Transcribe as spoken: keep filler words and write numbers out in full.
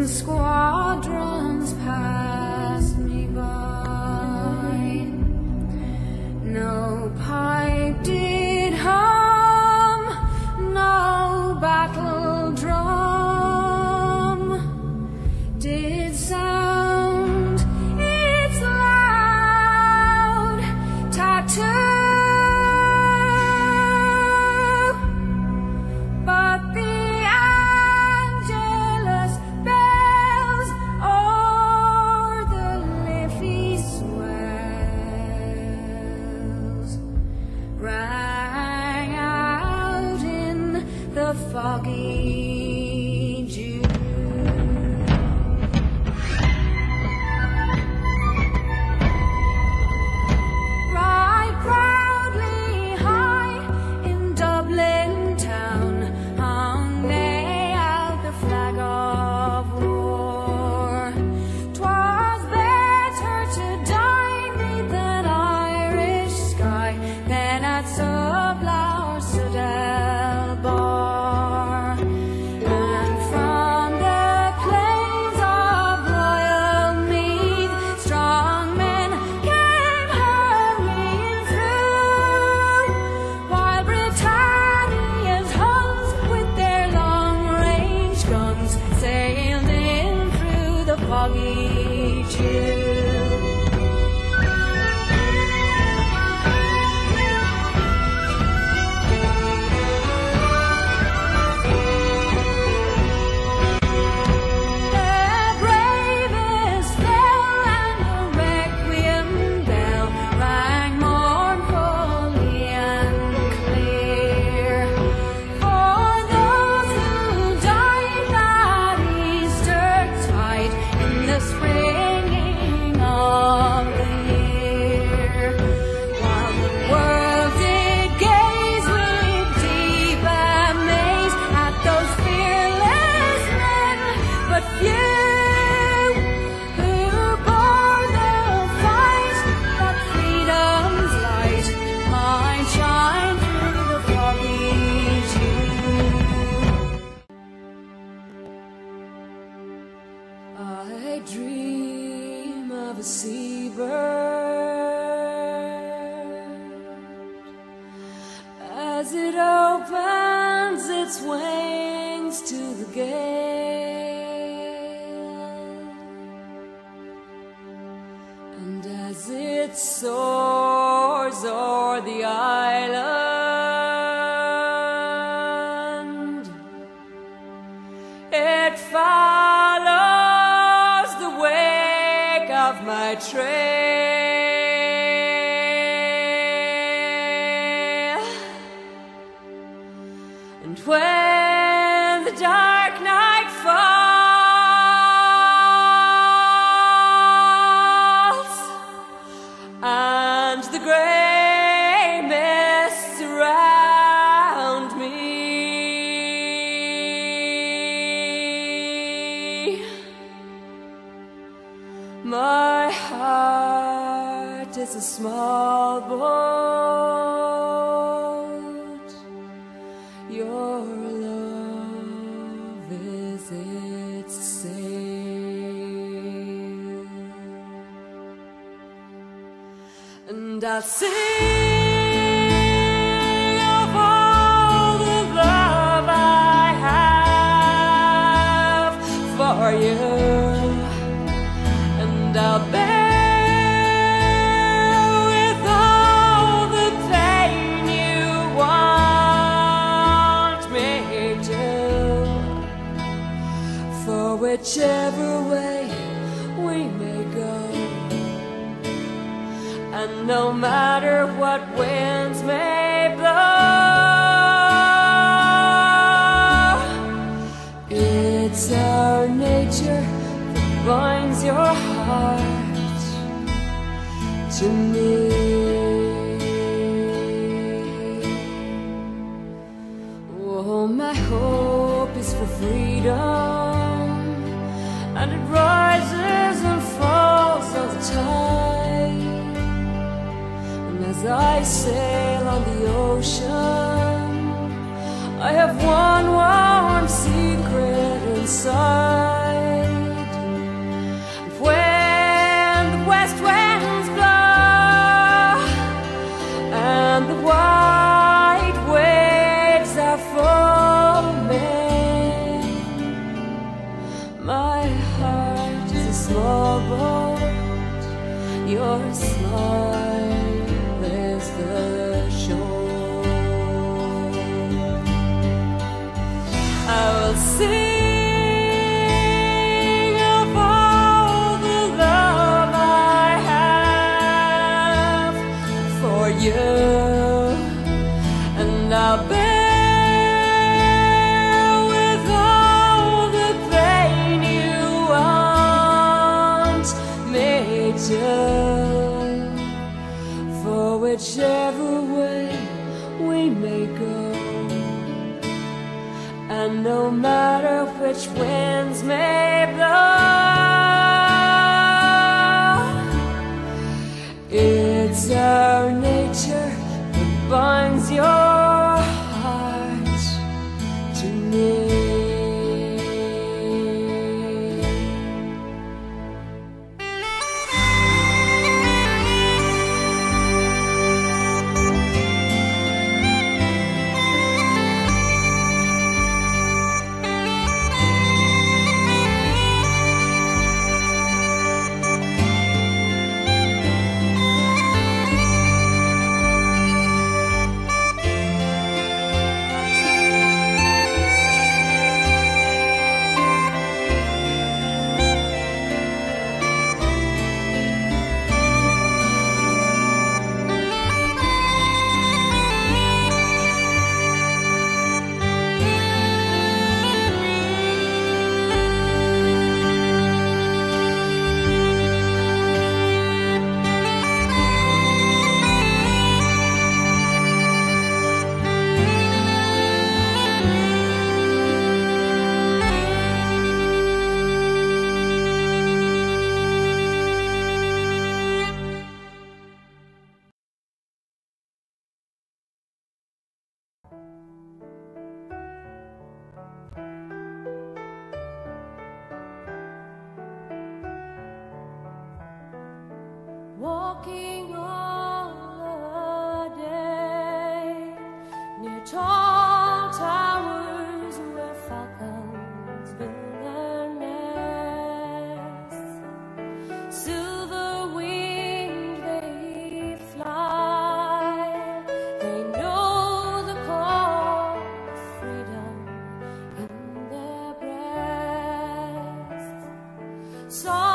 squadrons passed me by. No pipe did hum, no battle drum did sound its loud tattoo. Foggy June. Right proudly high in Dublin town hung they out the flag of war. 'Twas better to die neath an Irish sky than at Subla or Sudel Bar. Foggy June. The bravest fell and the requiem bell rang mournfully and clear for those who died that Easter tide in the springing of the year, while the world did gaze with deep amaze at those fearless men, but few who bore the fight that freedom's light might shine through the foggy June. I dream of a seabird as it opens its wings to the gale, and as it soars o'er the island, it follows the wake of my trail. And when the dark night falls and the gray mists surround me, my heart is a small boat. Your love is its sail, and I'll sing of all the love I have for you, and I'll bear with all the pain you want me to, for whichever way we may go, and no matter what winds may blow, it's our nature that binds your heart to me. Oh, my hope is for freedom, and it rises and falls all the time. And as I sail on the ocean, I have one warm secret inside. heart is a small boat. Your smile is the shore. I will sing of all the love I have for you, and I'll bear with all the pain you want me to. For whichever way we may go, and no matter which winds may blow, it's our nature that binds your heart to me. Walking all a day near tall towers where falcons build their nests. Silver winged they fly, they know the call of freedom in their breasts. So